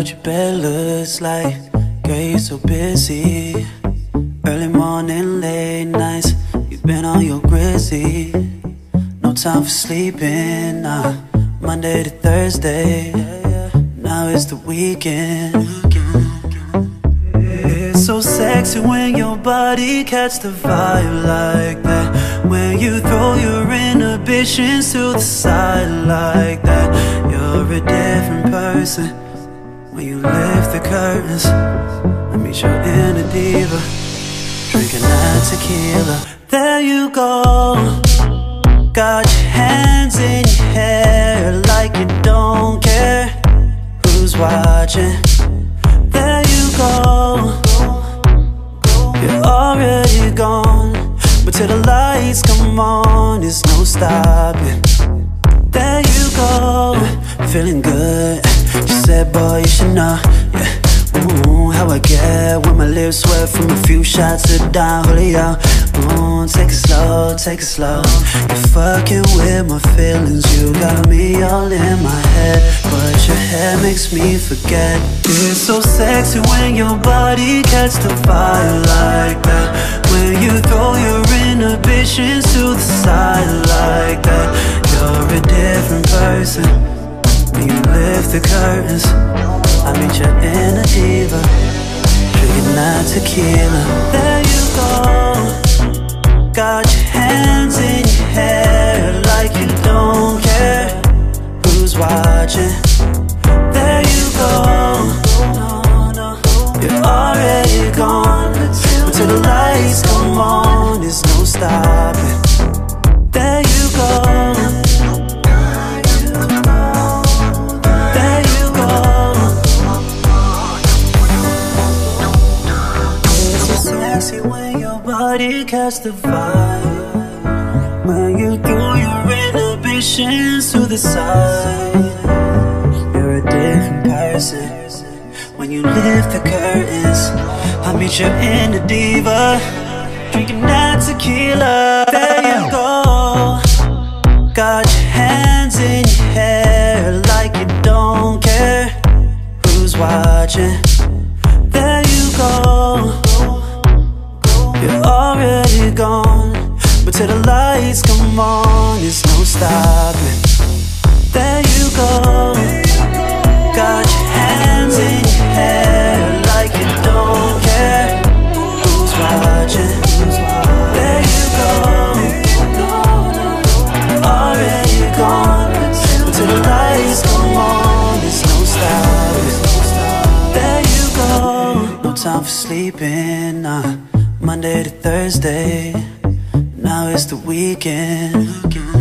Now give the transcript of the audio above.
what your bed looks like. Girl, you're so busy. Early morning, late nights, you've been on your grizzly. No time for sleeping, Monday to Thursday, now it's the weekend. It's so sexy when your body catch the vibe like that. When you throw your inhibitions to the side like that. You're a different person when you lift the curtains. I meet your inner diva, drinking that tequila. There you go, got your hands in your hair like you don't care who's watching. There you go, you're already gone, but till the lights come on, there's no stopping. There you go, feeling good. She said, boy, you should know, yeah. Ooh, how I get when my lips sweat from a few shots of Don Julio. Ooh, take it slow, take it slow. You're fucking with my feelings, you got me all in my head, but your hair makes me forget. It's so sexy when your body catch the fire like that. When you throw your inhibitions to the side like that. You're a different person when you lift the curtains. I meet your inner diva, drinking that tequila. There you go, got your hands in your hair like you don't care who's watching. There you go, you're already gone, but till the lights come on, there's no stopping. There you go, when your body catch the vibe. When you throw your inhibitions to the side. You're a different person when you lift the curtains. I meet your inner diva, drinking that tequila. There you go, got your hands in your hair like you don't care who's watching. There you go, you're already gone, but till the lights come on, there's no stopping. There you go, got your hands in your hair like you don't care who's watching. There you go, you're already gone, but till the lights come on, there's no stopping. There you go, no time for sleeping, Monday to Thursday, now it's the weekend.